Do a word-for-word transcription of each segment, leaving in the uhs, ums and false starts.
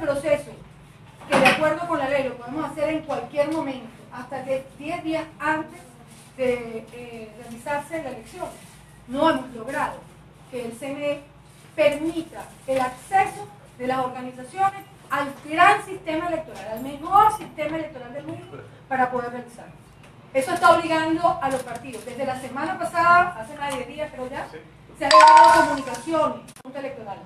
proceso, que de acuerdo con la ley lo podemos hacer en cualquier momento, hasta diez días antes de eh, realizarse la elección, no hemos logrado que el C N E permita el acceso de las organizaciones al gran sistema electoral, al mejor sistema electoral del mundo para poder realizarlo. Eso está obligando a los partidos. Desde la semana pasada, hace más de diez días creo ya, se han dado comunicaciones a la Junta Electoral.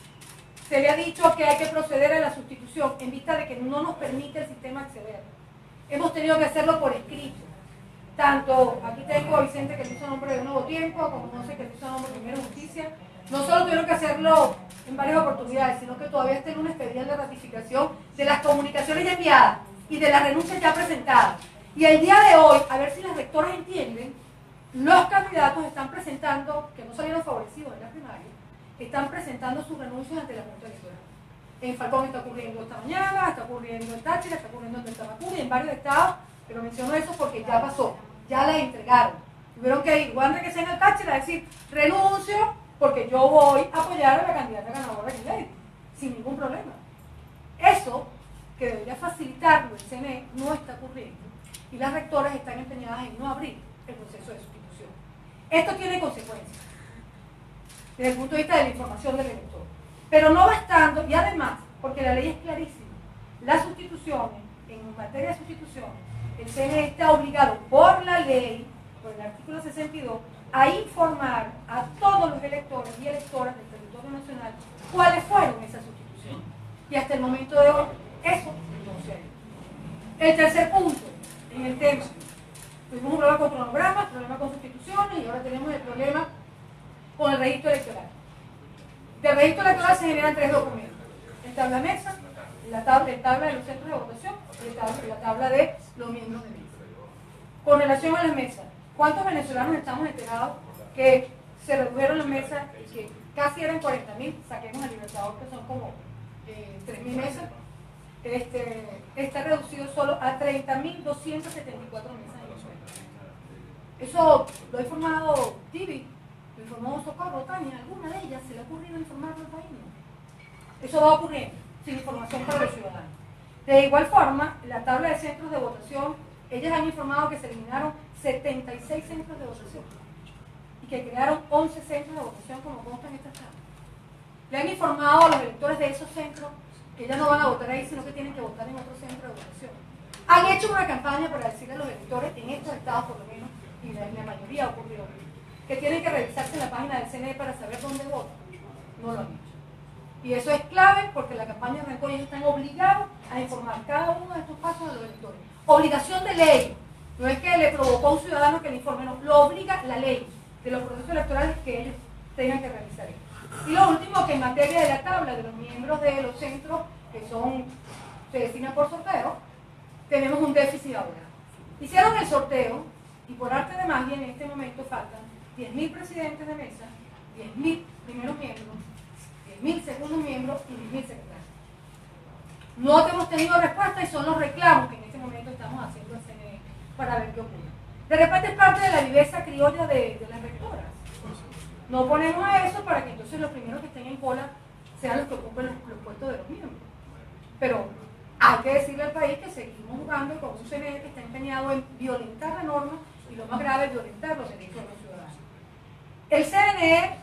Se le ha dicho que hay que proceder a la sustitución en vista de que no nos permite el sistema acceder. Hemos tenido que hacerlo por escrito. Tanto, aquí tengo a Vicente que le hizo nombre de Nuevo Tiempo, como José que le hizo nombre de Primero Justicia. No solo tuvieron que hacerlo en varias oportunidades, sino que todavía está en un expediente de ratificación de las comunicaciones ya enviadas y de las renuncias ya presentadas. Y el día de hoy, a ver si las rectoras entienden, los candidatos están presentando, que no salieron favorecidos en la primaria, están presentando sus renuncias ante la Junta Electoral. En Falcón está ocurriendo esta mañana, está ocurriendo en Táchira, está ocurriendo en Tamacuri, en varios estados, pero menciono eso porque ya pasó, ya la entregaron. Tuvieron que ir, igual que sea en el Táchira, a decir, renuncio porque yo voy a apoyar a la candidata ganadora de ley, sin ningún problema. Eso, que debería facilitarlo el C N E, no está ocurriendo. Y las rectoras están empeñadas en no abrir el proceso de sustitución. Esto tiene consecuencias desde el punto de vista de la información del elector. Pero no bastando, y además, porque la ley es clarísima, las sustituciones, en materia de sustituciones, el C N E está obligado por la ley, por el artículo sesenta y dos, a informar a todos los electores y electoras del territorio nacional cuáles fueron esas sustituciones. Y hasta el momento de hoy, eso no se ha hecho. El tercer punto, en el tema, tuvimos un problema con cronogramas, problema con sustituciones y ahora tenemos el problema con el registro electoral. Del registro electoral se generan tres documentos: el tabla mesa, la tabla, la tabla de los centros de votación y la tabla, la tabla de los miembros de mesa. Con relación a las mesas, ¿cuántos venezolanos estamos enterados que se redujeron las mesas, que casi eran cuarenta mil, saquemos al Libertador que son como eh, tres mil mesas? Este, está reducido solo a treinta mil doscientas setenta y cuatro mesas en Venezuela. Eso lo ha informado Tibi, lo informó Socorro, Tania, alguna de ellas se le ha ocurrido informarlo al país. Eso va ocurriendo, sin información para los ciudadanos. De igual forma, la tabla de centros de votación, ellas han informado que se eliminaron setenta y seis centros de votación y que crearon once centros de votación como consta en esta tabla. Le han informado a los electores de esos centros que ya no van a votar ahí, sino que tienen que votar en otro centro de votación. Han hecho una campaña para decirle a los electores, en estos estados por lo menos, y la, la mayoría ocurrió, que tienen que revisarse en la página del C N E para saber dónde votan. No lo han hecho. Y eso es clave porque la campaña arrancó y ellos están obligados a informar cada uno de estos pasos a los electores. Obligación de ley. No es que le provocó a un ciudadano que le informe, no, lo obliga la ley de los procesos electorales que ellos tengan que realizar. Y lo último, que en materia de la tabla de los miembros de los centros que son, se designan por sorteo, tenemos un déficit ahora. Hicieron el sorteo y por arte de magia en este momento faltan diez mil presidentes de mesa, diez mil primeros miembros, diez mil segundos miembros y diez mil secretarios. No hemos tenido respuesta y son los reclamos que en este momento estamos haciendo al C N E para ver qué ocurre. De repente es parte de la viveza criolla de, de las rectoras. No ponemos a eso para que entonces los primeros que estén en cola sean los que ocupen los, los puestos de los miembros. Pero hay que decirle al país que seguimos jugando con un C N E que está empeñado en violentar la norma y lo más grave es violentar los derechos de los ciudadanos. El C N E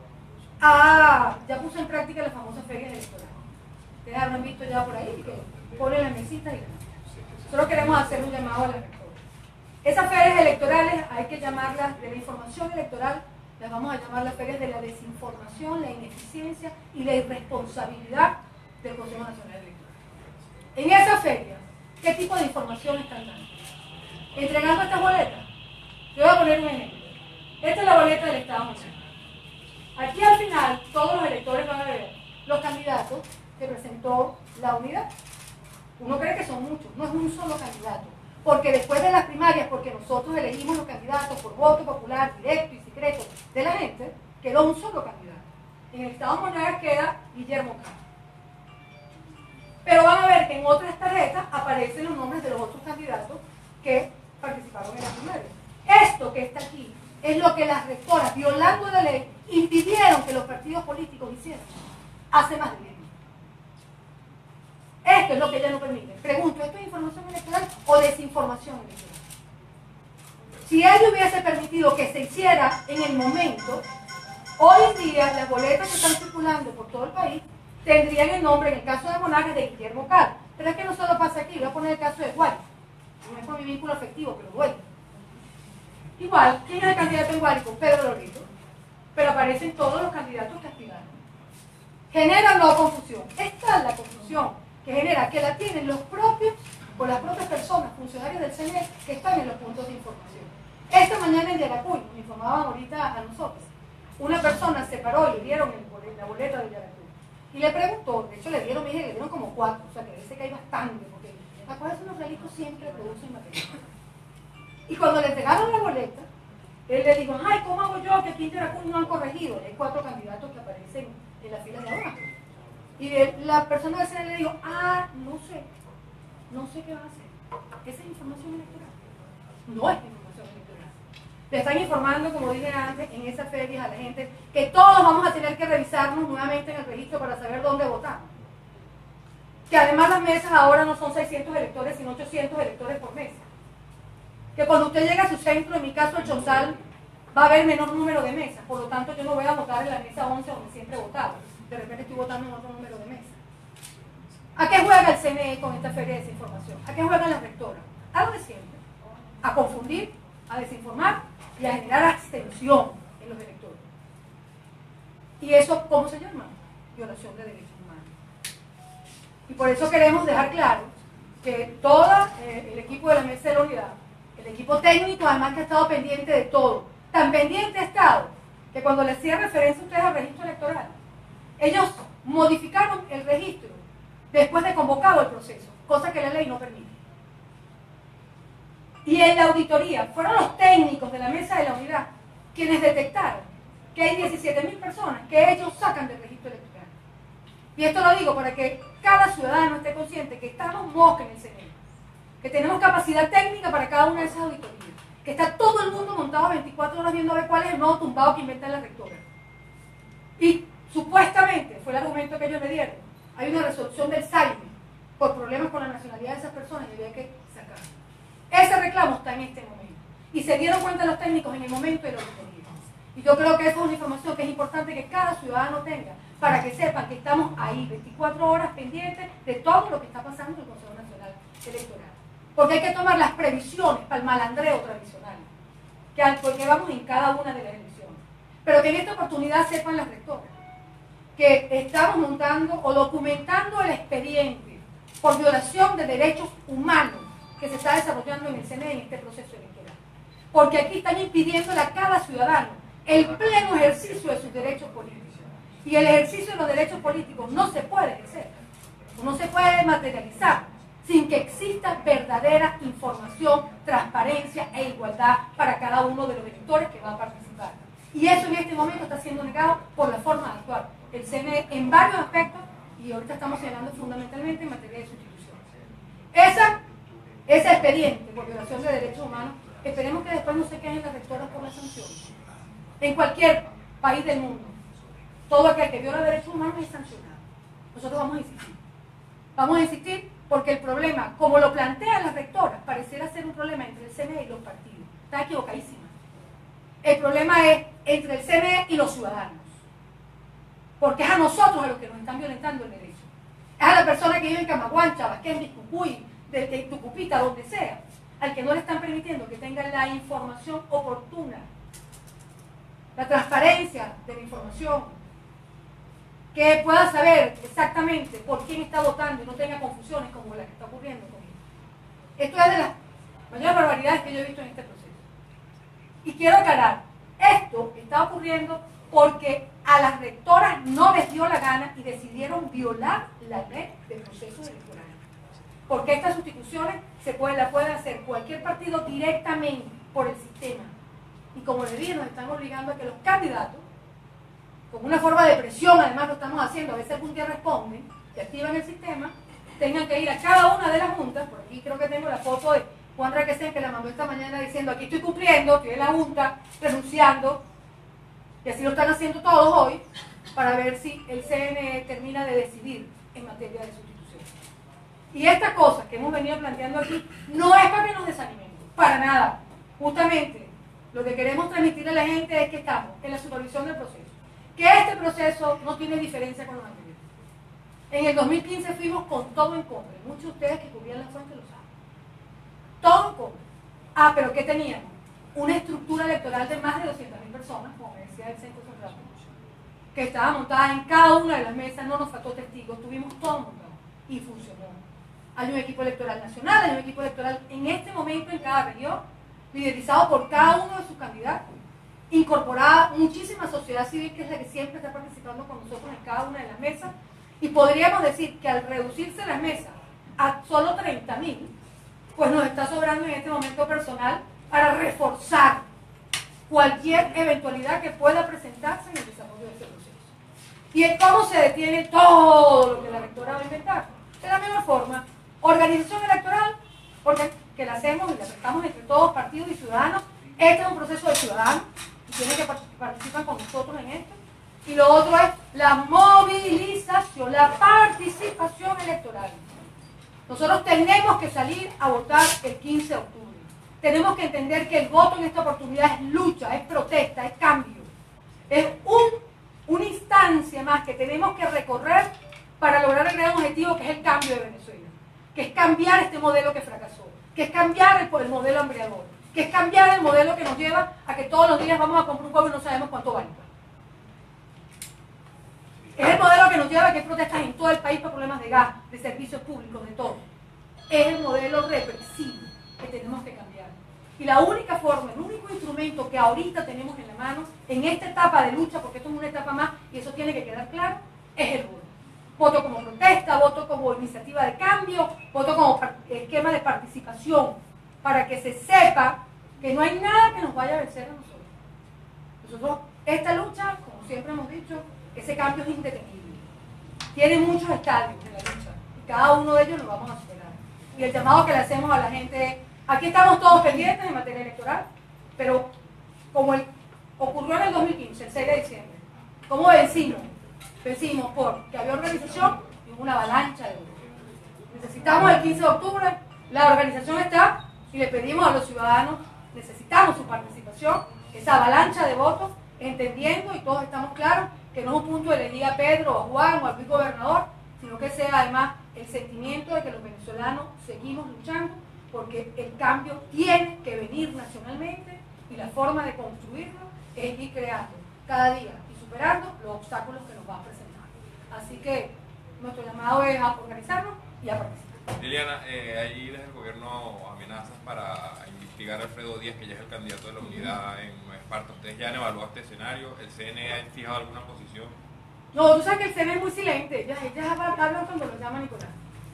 ha, ya puso en práctica las famosas ferias electorales. Ustedes habrán visto ya por ahí que ponen las mesitas y demás. Solo queremos hacer un llamado a las rectoras. Esas ferias electorales hay que llamarlas de la información electoral, las vamos a llamar las ferias de la desinformación, la ineficiencia y la irresponsabilidad del Consejo Nacional Electoral. En esa feria, ¿qué tipo de información están dando? Entregando estas boletas. Yo voy a poner un ejemplo. Esta es la boleta del Estado Nacional. Aquí al final, todos los electores van a ver los candidatos que presentó la unidad. Uno cree que son muchos, no es un solo candidato. Porque después de las primarias, porque nosotros elegimos los candidatos por voto popular, directo y secreto de la gente, quedó un solo candidato. En el Estado Monagas queda Guillermo Castro. Pero van a ver que en otras tarjetas aparecen los nombres de los otros candidatos que participaron en la primaria. Esto que está aquí es lo que las rectoras, violando la ley, impidieron que los partidos políticos hicieran hace más de diez años. Esto es lo que ella no permite. Pregunto, ¿esto es información electoral o desinformación electoral? Si ella hubiese permitido que se hiciera en el momento, hoy en día las boletas que están circulando por todo el país tendrían el nombre, en el caso de Monagas, de Guillermo Cal. Pero es que no solo pasa aquí, voy a poner el caso de Guay. No es por mi vínculo afectivo, pero duele. Igual, ¿quién es el candidato en Guárico? Pedro Loreto. Pero aparecen todos los candidatos que aspiraron. Genera no confusión. Esta es la confusión que genera, que la tienen los propios, o las propias personas, funcionarios del C N E, que están en los puntos de información. Esta mañana en Yaracuy, nos informaban ahorita a nosotros, una persona se paró y le dieron el bolet, la boleta de Yaracuy. Y le preguntó, de hecho le dieron, me dije, le dieron como cuatro, o sea que dice que hay bastante, porque acuérdense, los realitos siempre producen material. Y cuando le entregaron la boleta, él le dijo, ay, ¿cómo hago yo que aquí en Yaracuy no han corregido? Y hay cuatro candidatos que aparecen en las filas de abajo. Y la persona del C N E le dijo, ah, no sé, no sé qué va a hacer. Esa es información electoral. No es información electoral. Le están informando, como dije antes, en esas ferias a la gente, que todos vamos a tener que revisarnos nuevamente en el registro para saber dónde votamos. Que además las mesas ahora no son seiscientos electores, sino ochocientos electores por mesa. Que cuando usted llega a su centro, en mi caso el Chontal, va a haber menor número de mesas. Por lo tanto, yo no voy a votar en la mesa once donde siempre he votado. De repente estoy votando en otro número de mesa. ¿A qué juega el C N E con esta feria de desinformación? ¿A qué juegan las rectoras? A lo de siempre. A confundir, a desinformar y a generar abstención en los electores. ¿Y eso cómo se llama? Violación de derechos humanos. Y por eso queremos dejar claro que todo eh, el equipo de la Mesa de la Unidad, el equipo técnico, además que ha estado pendiente de todo, tan pendiente ha estado que cuando le hacía referencia a ustedes al registro electoral, ellos modificaron el registro después de convocado el proceso, cosa que la ley no permite. Y en la auditoría fueron los técnicos de la Mesa de la Unidad quienes detectaron que hay diecisiete mil personas que ellos sacan del registro electoral. Y esto lo digo para que cada ciudadano esté consciente que estamos mosca en el C N E, que tenemos capacidad técnica para cada una de esas auditorías, que está todo el mundo montado veinticuatro horas viendo a ver cuál es el nuevo tumbado que inventa la rectora. Y supuestamente, fue el argumento que ellos me dieron, hay una resolución del S A I M E por problemas con la nacionalidad de esas personas y había que sacar. Ese reclamo está en este momento. Y se dieron cuenta los técnicos en el momento de la auditoría. Y yo creo que esa es una información que es importante que cada ciudadano tenga, para que sepan que estamos ahí veinticuatro horas pendientes de todo lo que está pasando en el Consejo Nacional Electoral. Porque hay que tomar las previsiones para el malandreo tradicional, que al porque vamos en cada una de las elecciones. Pero que en esta oportunidad sepan las rectoras que estamos montando o documentando el expediente por violación de derechos humanos que se está desarrollando en el C N E en este proceso electoral. Porque aquí están impidiéndole a cada ciudadano el pleno ejercicio de sus derechos políticos. Y el ejercicio de los derechos políticos no se puede ejercer, no se puede materializar sin que exista verdadera información, transparencia e igualdad para cada uno de los electores que va a participar. Y eso en este momento está siendo negado por la forma de actuar el C N E en varios aspectos, y ahorita estamos señalando fundamentalmente en materia de sustitución. Esa, ese expediente por violación de derechos humanos, esperemos que después no se queden las rectoras por las sanciones. En cualquier país del mundo, todo aquel que viola derechos humanos es sancionado. Nosotros vamos a insistir. Vamos a insistir porque el problema, como lo plantean las rectoras, pareciera ser un problema entre el C N E y los partidos. Está equivocadísima. El problema es entre el C N E y los ciudadanos. Porque es a nosotros a los que nos están violentando el derecho. Es a la persona que vive en Camaguán, Chabasquén, Biscucuy, de, de Tucupita, donde sea, al que no le están permitiendo que tenga la información oportuna, la transparencia de la información, que pueda saber exactamente por quién está votando y no tenga confusiones como la que está ocurriendo con él. Esto es de las mayores barbaridades que yo he visto en este proceso. Y quiero aclarar, esto está ocurriendo porque a las rectoras no les dio la gana y decidieron violar la ley de procesos electorales. Porque estas sustituciones se puede, la puede hacer cualquier partido directamente por el sistema. Y como les dije, nos están obligando a que los candidatos, con una forma de presión, además lo estamos haciendo, a veces algún día responden, que activan el sistema, tengan que ir a cada una de las juntas. Por aquí creo que tengo la foto de Juan Requesén, que la mandó esta mañana diciendo, aquí estoy cumpliendo, estoy en la junta, renunciando, y así lo están haciendo todos hoy, para ver si el C N E termina de decidir en materia de sustitución. Y estas cosas que hemos venido planteando aquí no es para que nos desanimemos, para nada. Justamente lo que queremos transmitirle a la gente es que estamos en la supervisión del proceso, que este proceso no tiene diferencia con los anteriores. En el dos mil quince fuimos con todo en contra, y muchos de ustedes que cubrían la fuente lo saben. Todo en contra. Ah, pero ¿qué teníamos? Una estructura electoral de más de doscientas mil personas, como decía el Centro Central, que estaba montada en cada una de las mesas, no nos faltó testigos, tuvimos todo montado y funcionó. Hay un equipo electoral nacional, hay un equipo electoral en este momento en cada región, liderizado por cada uno de sus candidatos, incorporada muchísima sociedad civil que es la que siempre está participando con nosotros en cada una de las mesas, y podríamos decir que al reducirse las mesas a solo treinta mil, pues nos está sobrando en este momento personal para reforzar cualquier eventualidad que pueda presentarse en el desarrollo de este proceso. ¿Y en cómo se detiene todo lo que la rectora va a inventar? De la misma forma, organización electoral, porque que la hacemos y la prestamos entre todos, partidos y ciudadanos. Este es un proceso de ciudadanos y tienen que participar con nosotros en esto. Y lo otro es la movilización, la participación electoral. Nosotros tenemos que salir a votar el quince de octubre. Tenemos que entender que el voto en esta oportunidad es lucha, es protesta, es cambio. Es un, una instancia más que tenemos que recorrer para lograr el gran objetivo que es el cambio de Venezuela. Que es cambiar este modelo que fracasó. Que es cambiar el, el modelo hambriador. Que es cambiar el modelo que nos lleva a que todos los días vamos a comprar un huevo y no sabemos cuánto vale. Es el modelo que nos lleva a que hay protestas en todo el país por problemas de gas, de servicios públicos, de todo. Es el modelo represivo que tenemos que cambiar. Y la única forma, el único instrumento que ahorita tenemos en la mano, en esta etapa de lucha, porque esto es una etapa más y eso tiene que quedar claro, es el voto. Voto como protesta, voto como iniciativa de cambio, voto como esquema de participación, para que se sepa que no hay nada que nos vaya a vencer a nosotros. Nosotros, esta lucha, como siempre hemos dicho, ese cambio es indetenible. Tiene muchos estadios en la lucha y cada uno de ellos lo vamos a superar. Y el llamado que le hacemos a la gente es, aquí estamos todos pendientes en materia electoral, pero como el, ocurrió en el dos mil quince, el seis de diciembre, ¿cómo vencimos? Vencimos porque había organización y hubo una avalancha de votos. Necesitamos el quince de octubre, la organización está y le pedimos a los ciudadanos, necesitamos su participación, esa avalancha de votos, entendiendo y todos estamos claros que no es un punto de le diga a Pedro, a Juan o al Luis Gobernador, sino que sea además el sentimiento de que los venezolanos seguimos luchando porque el cambio tiene que venir nacionalmente y la forma de construirlo es ir creando cada día y superando los obstáculos que nos va a presentar. Así que nuestro llamado es a organizarnos y a participar. Liliana, eh, ahí desde el gobierno amenazas para investigar a Alfredo Díaz, que ya es el candidato de la unidad en Esparta. ¿Ustedes ya han evaluado este escenario? ¿El C N E ha fijado alguna posición? No, tú sabes que el C N E es muy silente. Ellas, ellas hablan cuando lo llama Nicolás.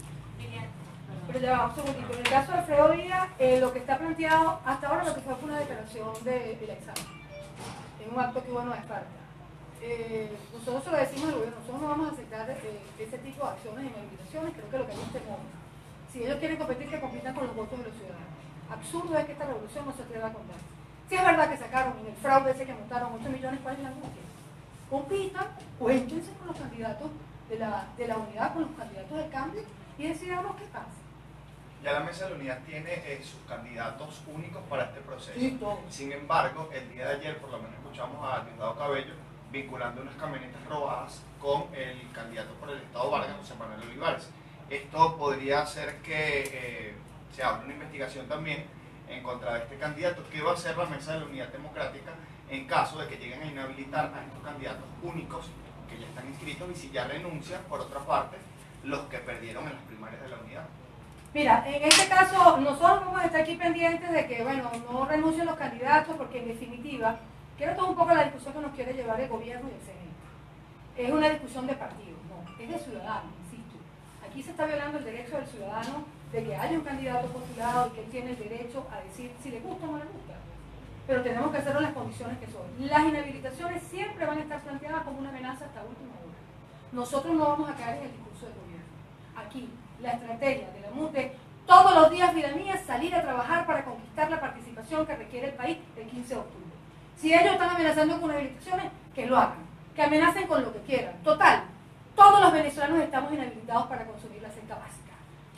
Pero ya va, un segundito. En el caso de Alfredo Díaz, eh, lo que está planteado hasta ahora, lo que fue, fue una declaración de, de la examen. En un acto que hubo en Esparta. Eh, nosotros se lo decimos al gobierno, nosotros no vamos a aceptar eh, ese tipo de acciones y movilizaciones. Creo que lo que hay es temor. Si ellos quieren competir, que compitan con los votos de los ciudadanos. Absurdo es que esta revolución no se atreva a contar. Si es verdad que sacaron en el fraude ese que montaron ocho millones, ¿cuál es la angustia? Compitan, cuéntense con los candidatos de la, de la unidad, con los candidatos del cambio y decidamos qué pasa. Ya la Mesa de la Unidad tiene eh, sus candidatos únicos para este proceso. Sí, todo. Sin embargo, el día de ayer, por lo menos escuchamos a Diosdado Cabello vinculando unas camionetas robadas con el candidato por el Estado Vargas, José Manuel Olivares. Esto podría hacer que eh, se abra una investigación también en contra de este candidato. ¿Qué va a hacer la Mesa de la Unidad Democrática en caso de que lleguen a inhabilitar a estos candidatos únicos que ya están inscritos y si ya renuncian, por otra parte, los que perdieron en las primarias de la unidad? Mira, en este caso nosotros vamos a estar aquí pendientes de que, bueno, no renuncien los candidatos porque en definitiva, quiero todo un poco la discusión que nos quiere llevar el gobierno y el C N E. Es una discusión de partidos, no, es de ciudadanos, insisto. Aquí se está violando el derecho del ciudadano de que haya un candidato postulado y que él tiene el derecho a decir si le gusta o no le gusta. Pero tenemos que hacerlo en las condiciones que son. Las inhabilitaciones siempre van a estar planteadas como una amenaza hasta última hora. Nosotros no vamos a caer en el discurso del gobierno. Aquí, la estrategia de la M U T E, todos los días, vida mía, salir a trabajar para conquistar la participación que requiere el país el quince de octubre. Si ellos están amenazando con inhabilitaciones, que lo hagan. Que amenacen con lo que quieran. Total, todos los venezolanos estamos inhabilitados para consumir la cesta básica.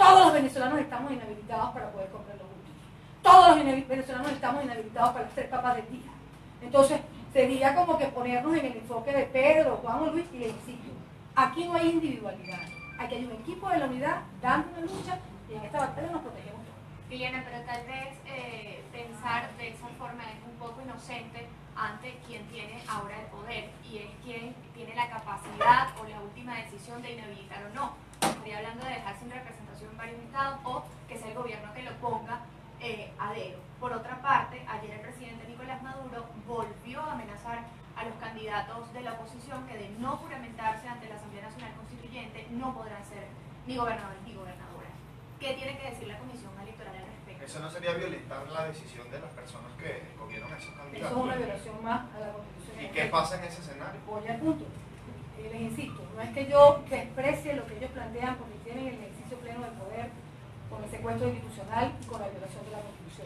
Todos los venezolanos estamos inhabilitados para poder comprar los útiles. Todos los venezolanos estamos inhabilitados para ser papás del día. Entonces, sería como que ponernos en el enfoque de Pedro, Juan o Luis, y le insisto, aquí no hay individualidad. Aquí hay un equipo de la unidad dando una lucha y en esta batalla nos protegemos todos. Liliana, pero tal vez eh, pensar de esa forma es un poco inocente ante quien tiene ahora el poder y es quien tiene la capacidad o la última decisión de inhabilitar o no. Estaría hablando de dejar sin representación en varios estados o que sea el gobierno que lo ponga eh, a dedo. Por otra parte, ayer el presidente Nicolás Maduro volvió a amenazar a los candidatos de la oposición que de no juramentarse ante la Asamblea Nacional Constituyente no podrán ser ni gobernadores ni gobernadoras. ¿Qué tiene que decir la Comisión Electoral al respecto? Eso no sería violentar la decisión de las personas que escogieron a esos candidatos. Eso es una violación más a la Constitución. ¿Y qué pasa en ese escenario? Voy al punto. Eh, les insisto, no es que yo desprecie lo que ellos plantean porque tienen el ejercicio pleno del poder con el secuestro institucional y con la violación de la Constitución.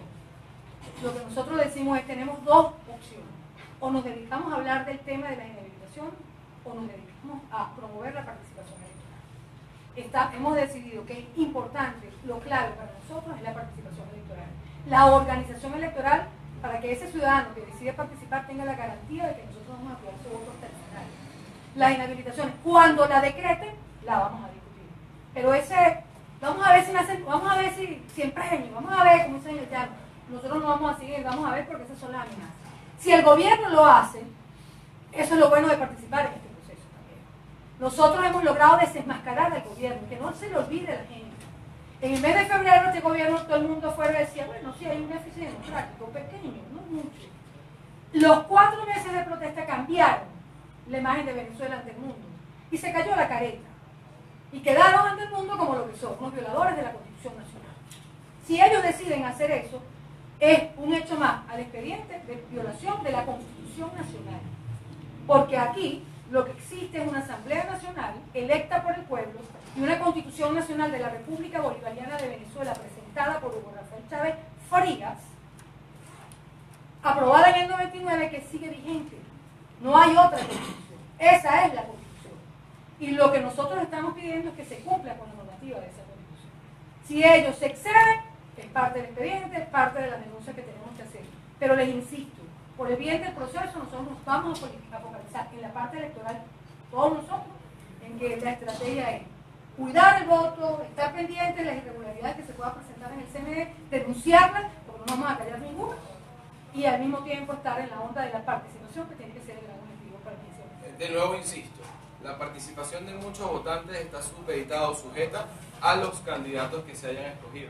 Lo que nosotros decimos es que tenemos dos opciones. O nos dedicamos a hablar del tema de la inhabilitación o nos dedicamos a promover la participación electoral. Está, hemos decidido que es importante, lo clave para nosotros es la participación electoral. La organización electoral para que ese ciudadano que decide participar tenga la garantía de que nosotros vamos a cuidar su voto hasta el final. Las inhabilitaciones, cuando la decreten, la vamos a discutir. Pero ese, vamos a ver si nacen, vamos a ver si, si empeño, vamos a ver, como dicen ya, nosotros no vamos a seguir, vamos a ver porque esas son las amenazas. Si el gobierno lo hace, eso es lo bueno de participar en este proceso también. Nosotros hemos logrado desenmascarar al gobierno, que no se le olvide a la gente. En el mes de febrero este gobierno, todo el mundo fuera decía, bueno, sí, hay un déficit democrático pequeño, no mucho. Los cuatro meses de protesta cambiaron la imagen de Venezuela ante el mundo y se cayó la careta. Y quedaron ante el mundo como lo que son, los violadores de la Constitución Nacional. Si ellos deciden hacer eso, es un hecho más al expediente de violación de la Constitución Nacional. Porque aquí lo que existe es una Asamblea Nacional electa por el pueblo y una Constitución Nacional de la República Bolivariana de Venezuela presentada por Hugo Rafael Chávez Frías, aprobada en el noventa y nueve, que sigue vigente. No hay otra Constitución. Esa es la Constitución. Y lo que nosotros estamos pidiendo es que se cumpla con la normativa de esa Constitución. Si ellos se exceden, es parte del expediente, es parte de la denuncia que tenemos que hacer. Pero les insisto, por el bien del proceso, nosotros nos vamos a focalizar en la parte electoral, todos nosotros, en que la estrategia es cuidar el voto, estar pendientes de las irregularidades que se puedan presentar en el C N E, denunciarlas, porque no vamos a callar ninguna, y al mismo tiempo estar en la onda de la participación, que tiene que ser el gran objetivo para el quince de octubre. De nuevo insisto, la participación de muchos votantes está supeditada o sujeta a los candidatos que se hayan escogido.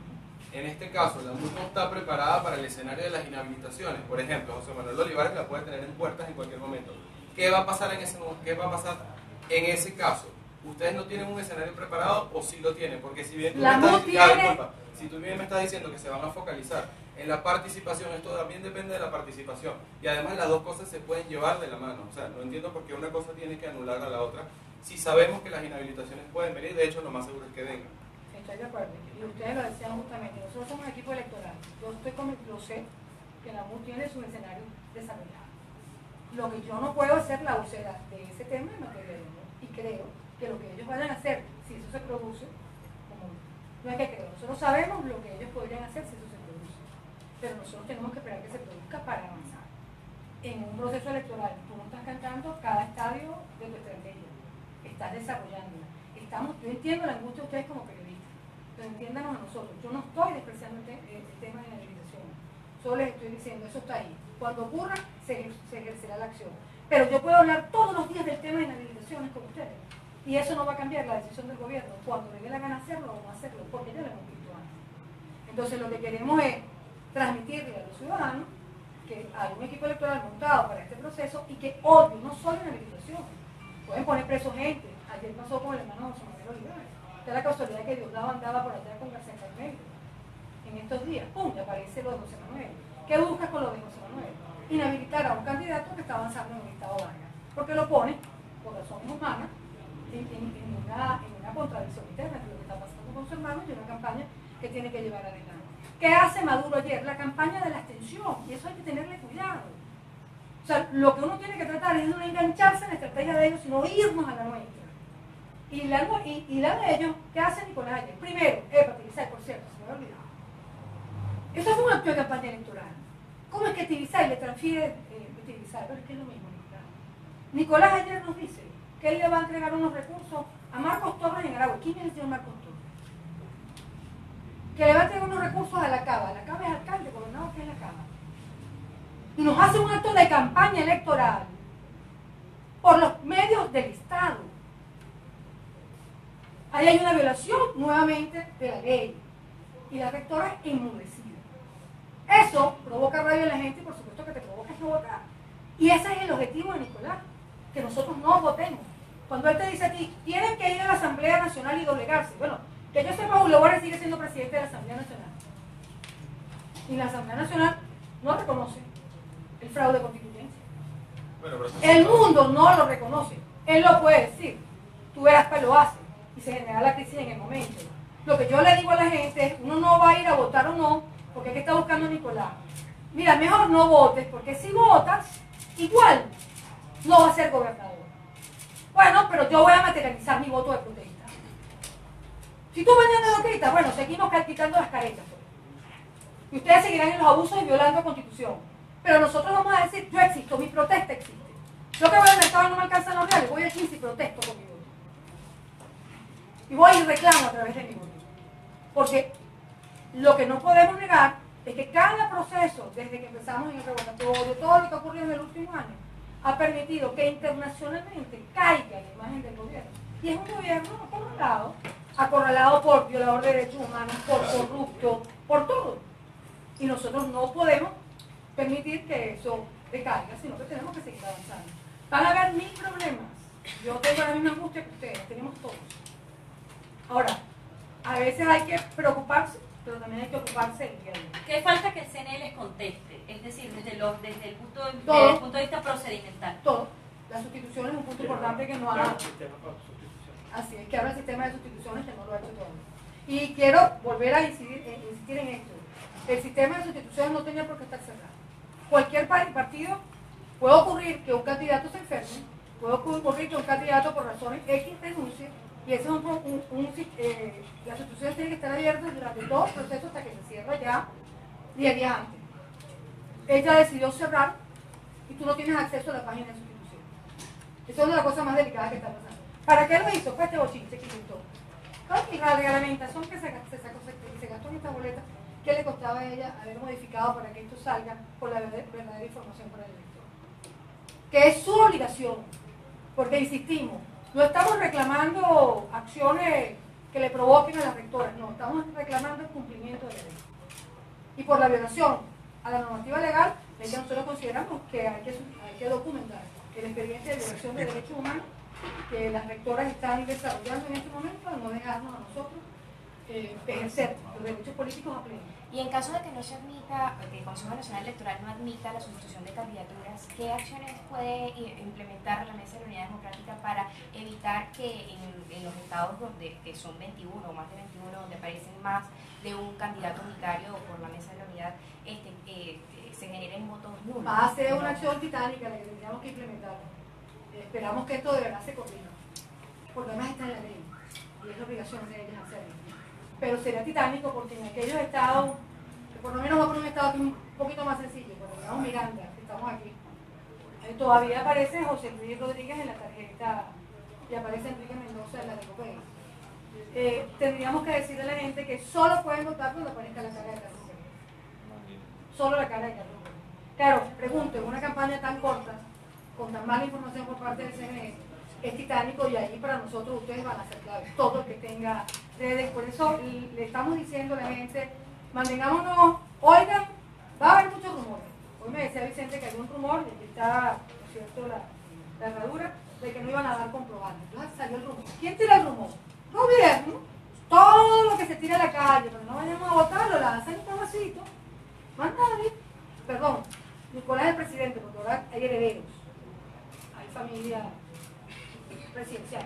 En este caso, la M U no está preparada para el escenario de las inhabilitaciones. Por ejemplo, José Manuel Olivares la puede tener en puertas en cualquier momento. ¿Qué va a pasar en ese, qué va a pasar en ese caso? ¿Ustedes no tienen un escenario preparado o sí lo tienen? Porque si bien tú, me estás, tiene... disculpa, si tú bien me estás diciendo que se van a focalizar en la participación, esto también depende de la participación. Y además las dos cosas se pueden llevar de la mano. O sea, no entiendo por qué una cosa tiene que anular a la otra. Si sabemos que las inhabilitaciones pueden venir, de hecho lo más seguro es que vengan. Estoy de acuerdo, y ustedes lo decían justamente, nosotros somos un equipo electoral, yo estoy con, lo sé, que la M U tiene su escenario desarrollado. Lo que yo no puedo hacer la vocera de ese tema en materia de ley, y creo que lo que ellos vayan a hacer, si eso se produce, como no es que creo, nosotros sabemos lo que ellos podrían hacer si eso se produce, pero nosotros tenemos que esperar que se produzca para avanzar. En un proceso electoral, tú no estás cantando cada estadio de tu estrategia, estás desarrollándola. Estamos, yo entiendo la angustia de ustedes como periodistas, pero entiéndanos a nosotros. Yo no estoy despreciando el, te el tema de la inhabilitación. Solo les estoy diciendo, eso está ahí. Cuando ocurra, se, se ejercerá la acción. Pero yo puedo hablar todos los días del tema de inhabilitaciones con ustedes. Y eso no va a cambiar la decisión del gobierno. Cuando le dé la gana hacerlo o no hacerlo, porque ya lo hemos visto antes. Entonces lo que queremos es transmitirle a los ciudadanos que hay un equipo electoral montado para este proceso y que obvio, no solo inhabilitación. Pueden poner preso gente. Ayer pasó con el hermano José Manuel Olivares. Da la casualidad que Diosdado andaba por allá con García Carmelo en estos días, pum, y aparece lo de José Manuel. ¿Qué buscas con lo de José Manuel? Inhabilitar a un candidato que está avanzando en el estado Vargas, porque lo pone, por razones humanas, en, en, en, una, en una contradicción interna entre lo que está pasando con su hermano y una campaña que tiene que llevar adelante. ¿Qué hace Maduro ayer? La campaña de la abstención, y eso hay que tenerle cuidado. O sea, lo que uno tiene que tratar es de no engancharse en la estrategia de ellos, sino irnos a la nuestra. Y la, y, y la de ellos, ¿qué hace Nicolás ayer? Primero, epa, Tibisay, por cierto, se me había olvidado. Eso fue un acto de campaña electoral. ¿Cómo es que Tibisay le transfiere, eh, Tibisay, pero es que es lo mismo, Nicolás. Nicolás ayer nos dice que él le va a entregar unos recursos a Marcos Torres en Aragua. ¿Quién es el señor Marcos Torres? Que le va a entregar unos recursos a la Cava. La Cava es alcalde, gobernador, que es la Cava. Y nos hace un acto de campaña electoral por los medios del Estado. Ahí hay una violación nuevamente de la ley. Y la rectora es enmudecida. Eso provoca rabia en la gente y por supuesto que te provoca no votar. Y ese es el objetivo de Nicolás, que nosotros no votemos. Cuando él te dice a ti, tienen que ir a la Asamblea Nacional y doblegarse. Bueno, que yo sepa, Julio Borges sigue siendo presidente de la Asamblea Nacional. Y la Asamblea Nacional no reconoce el fraude constituyente. Bueno, el mundo no lo reconoce. Él lo puede decir. Tú verás que lo hace. Y se genera la crisis en el momento. Lo que yo le digo a la gente es, uno no va a ir a votar o no, porque ¿qué está buscando Nicolás? Mira, mejor no votes, porque si votas, igual no va a ser gobernador. Bueno, pero yo voy a materializar mi voto de protesta. Si tú mañana lo quitas, bueno, seguimos quitando las caretas. Y ustedes seguirán en los abusos y violando la Constitución. Pero nosotros vamos a decir, yo existo, mi protesta existe. Yo que voy al mercado y no me alcanzan los reales, voy a quince y protesto con mi voto. Y voy y reclamo a través de mi voto. Porque lo que no podemos negar es que cada proceso, desde que empezamos en el revocatorio, todo lo que ha ocurrido en el último año, ha permitido que internacionalmente caiga la imagen del gobierno. Y es un gobierno acorralado, acorralado por violador de derechos humanos, por corrupto, por todo. Y nosotros no podemos permitir que eso decaiga, sino que tenemos que seguir avanzando. Van a haber mil problemas. Yo tengo la misma angustia que ustedes, tenemos todos. Ahora, a veces hay que preocuparse, pero también hay que ocuparse del día a día. ¿Qué falta que el C N E les conteste? Es decir, desde, lo, desde, el, punto de, todo, desde el punto de vista procedimental. Todo. La sustitución es un punto importante que no ha... Así es, que ahora el sistema de sustituciones que no lo ha hecho todavía. Y quiero volver a incidir, eh, insistir en esto. El sistema de sustituciones no tenía por qué estar cerrado. Cualquier partido puede ocurrir que un candidato se enferme, puede ocurrir que un candidato por razones X renuncie, y ese es un, un, un eh, la sustitución tiene que estar abierta durante todo el proceso hasta que se cierra ya diez días antes. Ella decidió cerrar y tú no tienes acceso a la página de sustitución. Esa es una de las cosas más delicadas que está pasando. ¿Para qué lo hizo? Fue este bochinche que inventó. Y la reglamentación que se, se, sacó, se, se gastó en esta boleta, ¿qué le costaba a ella haber modificado para que esto salga con la verdadera información para el elector? Que es su obligación, porque insistimos, no estamos reclamando acciones que le provoquen a las rectoras, no, estamos reclamando el cumplimiento de la ley. Y por la violación a la normativa legal, es que nosotros consideramos que hay que, hay que documentar el expediente de violación de derechos humanos que las rectoras están desarrollando en este momento, no dejarnos a nosotros eh, ejercer los derechos políticos a pleno. Y en caso de que no se admita, que el Consejo Nacional Electoral no admita la sustitución de candidaturas, ¿qué acciones puede implementar la Mesa de la Unidad Democrática para evitar que en, en los estados donde, que son veintiuno o más de veintiuno, donde aparecen más de un candidato unitario por la Mesa de la Unidad, este, eh, se generen votos nulos? Va a ser una acción titánica la que tendríamos que implementar. Eh, esperamos que esto de verdad se corrija, porque además está en la ley y es la obligación de ellas hacerlo. Pero sería titánico porque en aquellos estados, que por lo menos va a poner un estado que es un poquito más sencillo, cuando digamos Miranda, que estamos aquí, eh, todavía aparece José Luis Rodríguez en la tarjeta y aparece Enrique Mendoza en la de Copey. Eh, tendríamos que decirle a la gente que solo pueden votar cuando aparezca la cara de Carlos Pérez. Solo la cara de Carlos Pérez. Claro, pregunto, en una campaña tan corta, con tan mala información por parte del C N E, es titánico y ahí para nosotros ustedes van a ser claves, todo el que tenga redes. Por eso le estamos diciendo a la gente, mantengámonos, oigan, va a haber muchos rumores. Hoy me decía Vicente que había un rumor, de que está, ¿no es cierto?, la, la herradura, de que no iban a dar comprobantes. Entonces salió el rumor. ¿Quién tira el rumor? Gobierno. Todo lo que se tira a la calle, pero no vayamos a votar, lo lanzan en un pedacito. Más nadie. Perdón, Nicolás es el presidente, porque ahora hay herederos, hay familia presidencial.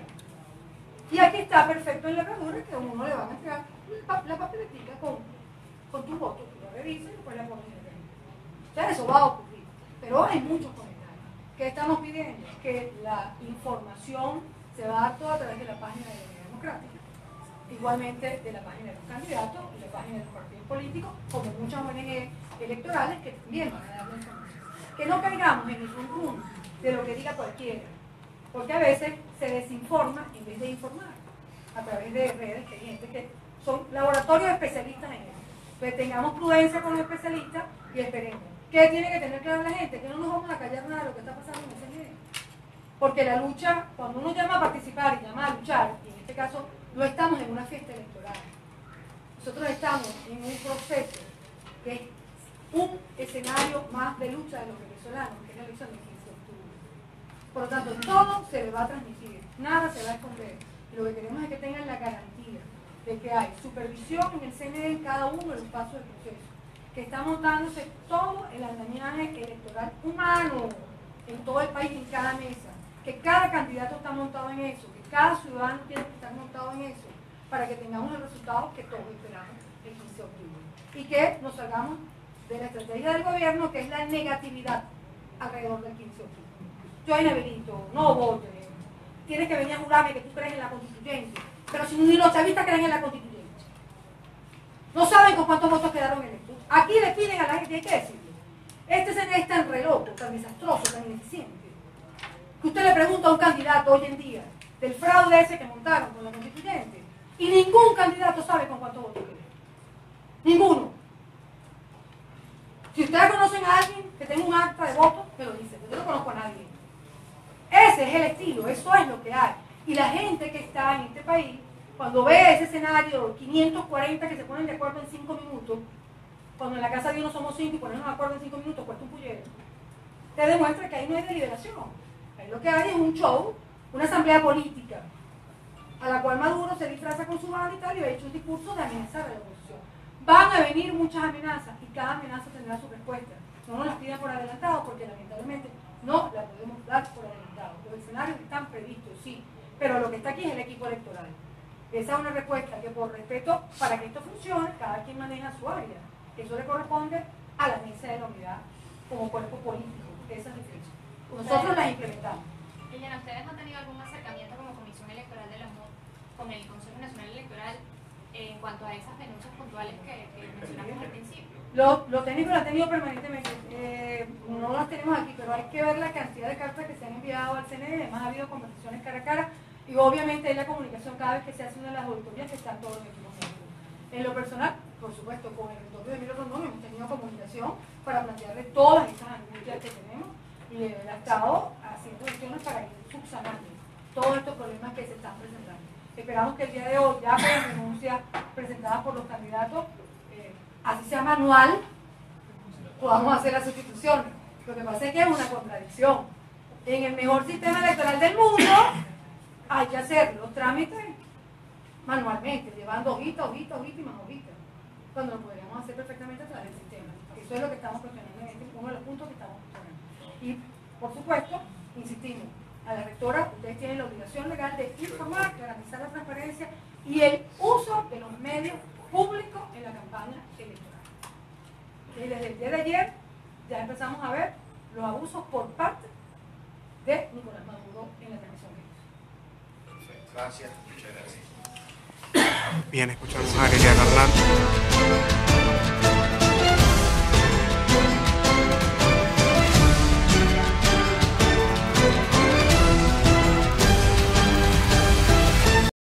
Y aquí está perfecto en la herradura que a uno le van a entregar la papeletica con, con tu voto, tú la revisas y después la pones en el registro. O sea, eso va a ocurrir. Pero hay muchos comentarios. ¿Qué estamos pidiendo? Que la información se va a dar todo a través de la página de la Unidad Democrática, igualmente de la página de los candidatos y la página de los partidos políticos, como muchas O N G electorales que también van a dar la información. Que no caigamos en el rum de lo que diga cualquiera, porque a veces se desinforma en vez de informar a través de redes que hay gente que son laboratorios especialistas en eso. Entonces tengamos prudencia con los especialistas y esperemos. ¿Qué tiene que tener claro la gente? Que no nos vamos a callar nada de lo que está pasando en ese medio. Porque la lucha, cuando uno llama a participar y llama a luchar, y en este caso no estamos en una fiesta electoral, nosotros estamos en un proceso que es un escenario más de lucha de los venezolanos, que es la elección del quince de octubre. Por lo tanto, todo se le va a transmitir, nada se va a esconder. Y lo que queremos es que tengan la garantía de que hay supervisión en el C N E en cada uno de los pasos del proceso, que está montándose todo el andamiaje electoral humano en todo el país, en cada mesa, que cada candidato está montado en eso, que cada ciudadano tiene que estar montado en eso, para que tengamos el resultado que todos esperamos el quince de octubre. Y que nos salgamos de la estrategia del gobierno, que es la negatividad alrededor del quince de octubre. Yo inhabilito, no vote, tienes que venir a jurarme que tú crees en la constituyente, pero si ni los chavistas creen en la constituyente. No saben con cuántos votos quedaron electos. Aquí le piden a la gente, hay que decirlo, este C N E es tan re loco, tan desastroso, tan ineficiente, que usted le pregunta a un candidato hoy en día del fraude ese que montaron con la constituyente, y ningún candidato sabe con cuántos votos quedó. Ninguno. Si ustedes conocen a alguien que tenga un acta de votos, me lo dicen. Yo no conozco a nadie. Ese es el estilo, eso es lo que hay. Y la gente que está en este país, cuando ve ese escenario, quinientos cuarenta que se ponen de acuerdo en cinco minutos, cuando en la casa de uno somos cinco y ponernos de acuerdo en cinco minutos cuesta un puñero, te demuestra que ahí no hay deliberación. Ahí lo que hay es un show, una asamblea política, a la cual Maduro se disfraza con su banda y tal, y ha hecho un discurso de amenazar a la oposición. Van a venir muchas amenazas y cada amenaza tendrá su respuesta. No nos las pidan por adelantado porque lamentablemente no la podemos dar por adelantado. Los escenarios están previstos, sí, pero lo que está aquí es el equipo electoral. Esa es una respuesta que por respeto, para que esto funcione, cada quien maneja su área. Eso le corresponde a la mesa de la unidad como cuerpo político. Esas diferencias. Nosotros las implementamos. Liliana, ¿ustedes han tenido algún acercamiento como Comisión Electoral de la M O D con el Consejo Nacional Electoral en cuanto a esas denuncias puntuales que, que mencionamos al principio? Lo, lo técnico lo han tenido permanentemente. Eh, no las tenemos aquí, pero hay que ver la cantidad de cartas que se han enviado al C N E. Además ha habido conversaciones cara a cara y obviamente hay la comunicación cada vez que se hace una de las auditorías que están todos los equipos médicos. En lo personal, por supuesto, con el rector de Emilio Rondón hemos tenido comunicación para plantearle todas estas angustias que tenemos y él ha estado haciendo gestiones para ir subsanando todos estos problemas que se están presentando. Esperamos que el día de hoy, ya con las denuncias presentadas por los candidatos, eh, así sea manual, podamos hacer las sustituciones. Lo que pasa es que es una contradicción. En el mejor sistema electoral del mundo hay que hacer los trámites manualmente, llevando hojita, hojita, hojita y más hojita, cuando lo podríamos hacer perfectamente a través del sistema. Eso es lo que estamos cuestionando en este, uno de los puntos que estamos cuestionando. Y, por supuesto, insistimos, a la rectora, ustedes tienen la obligación legal de informar, garantizar la transparencia y el uso de los medios públicos en la campaña electoral. Y desde el día de ayer ya empezamos a ver los abusos por parte de Nicolás Maduro en la transmisión de ellos. Perfecto. Gracias. Muchas gracias. Bien, escuchamos a Liliana Hernández.